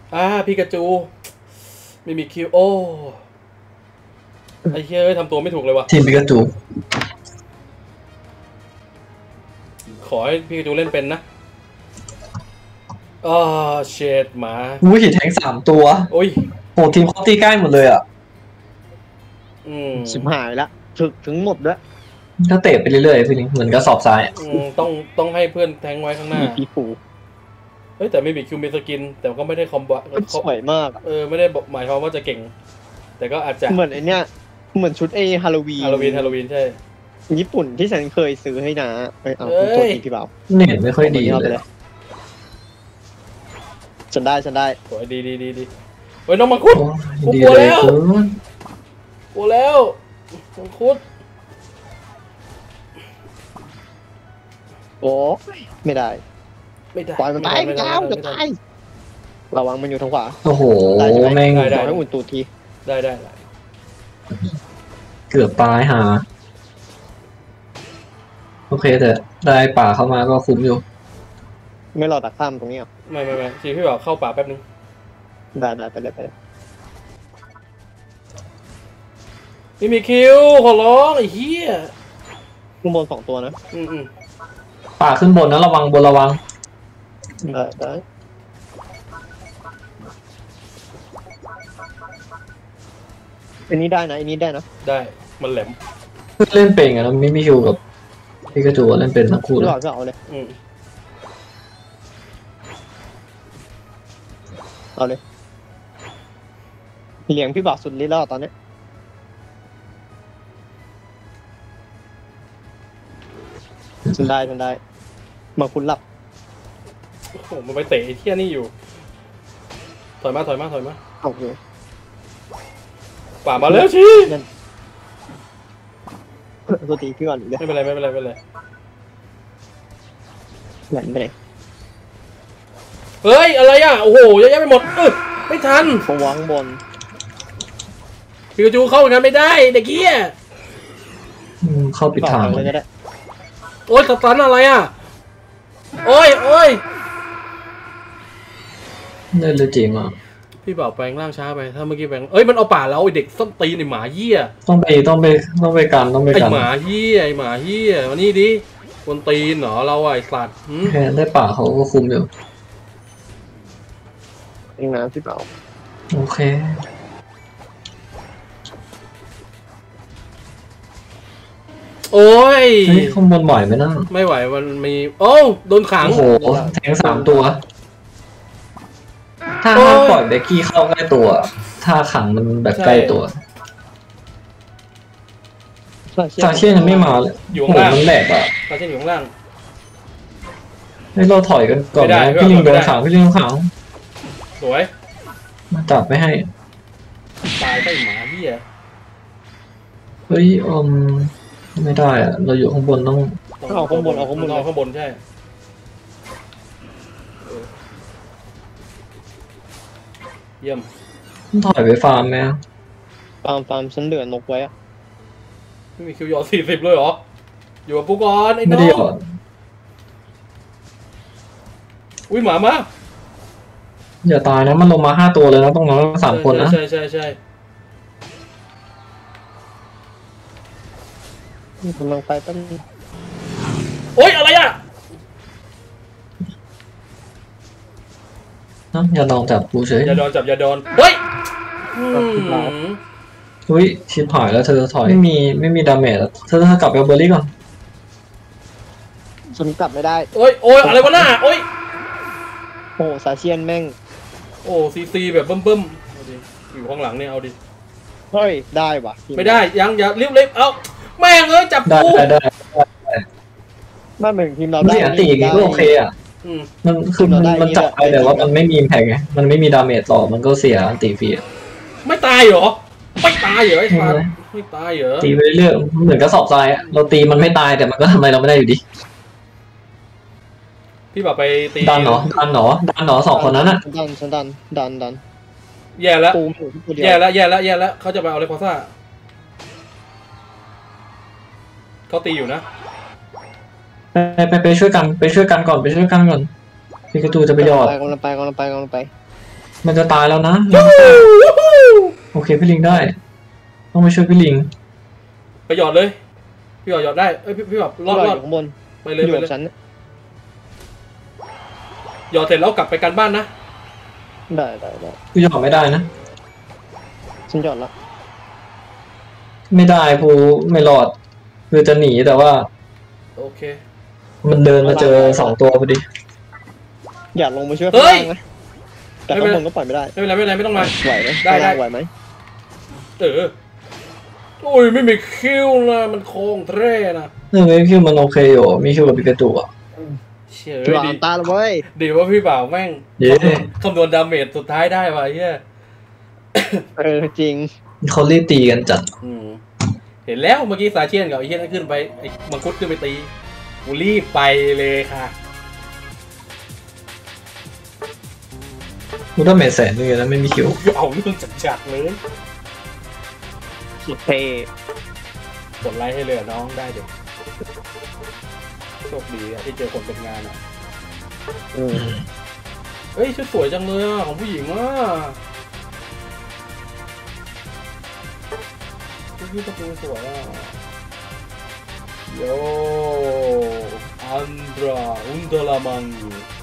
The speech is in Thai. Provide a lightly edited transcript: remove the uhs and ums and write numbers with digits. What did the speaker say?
พิกาจูไม่มีคิวโอ้ไอ้เหี้ยทำตัวไม่ถูกเลยวะทีมพิกาจูขอให้พิกาจูเล่นเป็นนะเชดหมาอุ้ยแทง3 ตัวโอ้ยโหทีมเขาตีใกล้หมดเลยอ่ะสิบหายละถึงหมดด้วยถ้าเตะไปเรื่อยๆพี่เหมือนกระสอบทรายต้องให้เพื่อนแทงไว้ข้างหน้าปีปูเฮ้ยแต่ไม่มีคิวมีสกินแต่ก็ไม่ได้คอมโบสวยมากไม่ได้หมายความว่าจะเก่งแต่ก็อาจจะเหมือนไอเนี้ยเหมือนชุดฮาโลวีนใช่ญี่ปุ่นที่ฉันเคยซื้อให้นะเอาตัวทีพี่บ่าวเน็ตไม่ค่อยดีเลยฉันได้สวยดีเฮ้ยน้องมังคุดกูกลัวแล้วมังคุดโอ้ไม่ได้ปล่อยมันไปไม่ได้จะตายระวังมันอยู่ทางขวาโอ้โหแม่งได้ให้อุ่นตูทีได้เกือบตายหาโอเคแต่ได้ป่าเข้ามาก็คุ้มอยู่ไม่รอตัดข้ามตรงนี้อ่ะไม่ทีพี่บอกเข้าป่าแป๊บนึงได้ไปเลยไม่มีคิวขอร้องไอ้เหี้ยขึ้นบน2 ตัวนะป่าขึ้นบนนะระวังบนระวังได้อันนี้ได้นะได้มันแหลมเล่นเป็นไงแล้วมิคิวกับพิกาจูเล่นเป็นทั้งคู่เลยเอาเลยเลี้ยงพี่บ่าวสุดฤทธิ์แล้วตอนนี้ฉันได้มาคุณหลับโอ้โหมันไปเตะเที่ยนี่อยู่ถอยมาโอเคป่ามาแล้วชี้ตัวตีพี่ก่อนเลยไม่เป็นไรแหลมไปไหนเฮ้ยอะไรอ่ะโอ้โหเยอะแยะไปหมดไม่ทันเขาวางบนพิกาจูเข้ากันไม่ได้เด็กเกี้ยเข้าปิดทางเลยก็ได้โอ๊ยสตันอะไรอ่ะโอ้ยได้เลยจริงอ่ะพี่บอกแปลงร่างช้าไปถ้าเมื่อกี้แปลงมันเอาป่าแล้วไอเด็กส้นตีนไอหมาเหี้ยต้องไปกันไอหมาเหี้ยมานี่ดิคนตีนเหรอเราไอสัตว์แค่ได้ป่าเขาก็คุมอยู่เองนะพี่เปล่าโอเคโอ้ยข้างบนไหวไหมนะไม่ไหวมันมีโดนขังโอ้โหแทง3 ตัวถ้าปล่อยเบกกี้เข้าใกล้ตัวถ้าขังมันแบบใกล้ตัวซาเช่ยังไม่มาเลยอยู่ข้างล่างมันแหลกอ่ะซาเช่อยู่ข้างล่างให้เราถอยกันก่อนนะพี่ลิงโดนขังสวยมาจับไม่ให้ตายไปหมาเหี้ยเฮ้ยไม่ได้อ่ะเราอยู่ข้างบนต้องเอาข้างบนใช่เยี่ยมถอยไปฟาร์มไหมฟาร์มฉันเหลือนกไว้อะไม่มีคิวหยอด40เลยเหรออยู่กับปุ๊กก่อนไอ้น้องอุ้ยหมามาอย่าตายนะมันลงมา5 ตัวเลยนะต้องนอน3 คนนะใช่กำลังไปตั้งโอ๊ยอะไรอ่ะอย่าลองจับกูเฉยอย่าโดนเฮ้ยอุ้ยชิบหายแล้วเธอถอยไม่มีดาเมจเธอกลับไปเบอร์รี่ก่อนฉันกลับไม่ได้โอ๊ยอะไรวะหน้าโอ๊ยโอ้ซาเชียนแม่งโอ้ซีแบบเบิ่มอยู่ข้างหลังเนี่ยเอาดิเฮ้ยได้วะไม่ได้ยังอย่ารีบเอาแม่งจับกูได้ไม่เหมือนทีมเราได้ตีก็โอเคอ่ะมันคือมันจับไปแต่ว่ามันไม่มีแพ็กไงมันไม่มีดาเมจต่อมันก็เสียตีฟรีไม่ตายเหรอไอ้สัตว์ไม่ตายเหรอตีไปเรื่อยเหมือนกระสอบทรายอ่ะเราตีมันไม่ตายแต่มันก็ทำอะไรเราไม่ได้อยู่ดีพี่บอกไปตีดันหนอ2 คนนั้นอ่ะดันแย่แล้วเขาจะไปเอาเลคอซ่าเขาตีอยู่นะไปช่วยกันก่อนพิกาจูจะไปยอดกำลังไปมันจะตายแล้วนะโอเคพี่ลิงได้ต้องไปช่วยพี่ลิงไปหยอดเลยพี่หยอดได้เอ้ยพี่แบบรอดข้างบนไปเลยอยู่กับฉันหยอดเสร็จแล้วกลับไปกันบ้านนะได้กูหยอดไม่ได้นะฉันหยอดแล้วไม่ได้กูไม่รอดคือจะหนีแต่ว่าโอเคมันเดินมาเจอ2 ตัวพอดีอยากลงมาช่วยข้างล่างนะแต่ข้างบนก็ปล่อยไม่ได้ไม่เป็นไรไม่ต้องมาไหวไหมได้ไหวไหมโอ้ยไม่มีคิวนะมันโค้งเท่นะไม่คิวมันโอเคอยู่มีคิวกับปิกาจูอ่ะเชื่อดีตาเลยเว้ยดีว่าพี่บ่าวแม่งคำนวณดาเมจสุดท้ายได้ว่ะเฮียจริงเขารีบตีกันจัดเห็นแล้วเมื่อกี้ซาเชียนกับไอ้เฮียนั่นขึ้นไปไอ้มังคุดขึ้นไปตีกูรีบไปเลยค่ะกูต้องเมทแสนนึงนะไม่มีคิวเอาเรื่องจัดเลยโอเคกดไลค์ให้เลยน้องได้เด็กโชคดีที่เจอคนเป็นงานอ่ะเฮ้ยชุดสวยจังเลยอ่ะของผู้หญิงอ่ะพี่ตะปูสวยอ่ะโยอันดราอุนเดลามัง